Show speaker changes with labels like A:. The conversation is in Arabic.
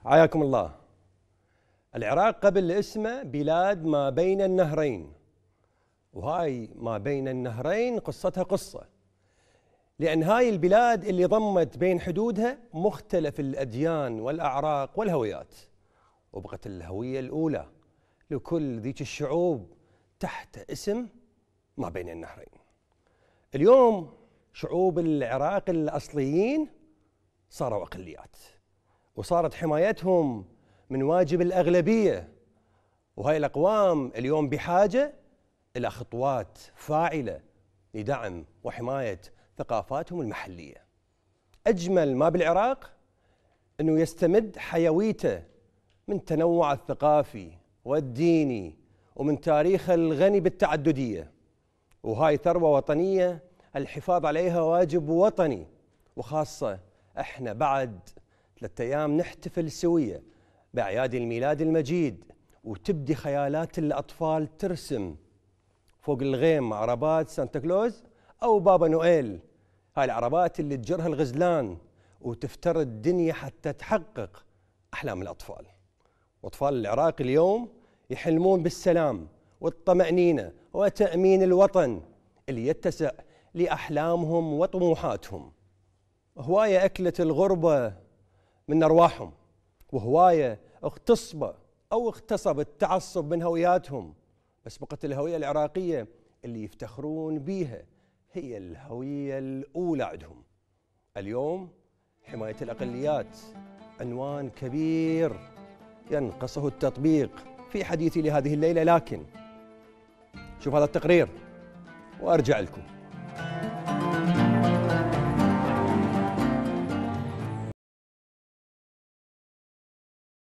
A: حياكم الله. العراق قبل اسمه بلاد ما بين النهرين، وهاي ما بين النهرين قصتها قصة، لأن هاي البلاد اللي ضمت بين حدودها مختلف الأديان والأعراق والهويات، وبقت الهوية الأولى لكل ذيك الشعوب تحت اسم ما بين النهرين. اليوم شعوب العراق الأصليين صاروا أقليات، وصارت حمايتهم من واجب الأغلبية، وهاي الأقوام اليوم بحاجة إلى خطوات فاعلة لدعم وحماية ثقافاتهم المحلية. أجمل ما بالعراق أنه يستمد حيويته من تنوع الثقافي والديني ومن تاريخه الغني بالتعددية، وهاي ثروة وطنية الحفاظ عليها واجب وطني، وخاصة احنا بعد 3 أيام نحتفل سوية بأعياد الميلاد المجيد، وتبدي خيالات الأطفال ترسم فوق الغيم عربات سانتا كلوز أو بابا نويل، هاي العربات اللي تجرها الغزلان وتفتر الدنيا حتى تحقق أحلام الأطفال. وأطفال العراق اليوم يحلمون بالسلام والطمأنينة وتأمين الوطن اللي يتسع لأحلامهم وطموحاتهم. هواية أكلة الغربة من أرواحهم، وهواية اغتصبوا أو اغتصب التعصب من هوياتهم، بس بقت الهوية العراقية اللي يفتخرون بيها هي الهوية الأولى عندهم. اليوم حماية الأقليات عنوان كبير ينقصه التطبيق في حديثي لهذه الليلة، لكن شوف هذا التقرير وأرجع لكم.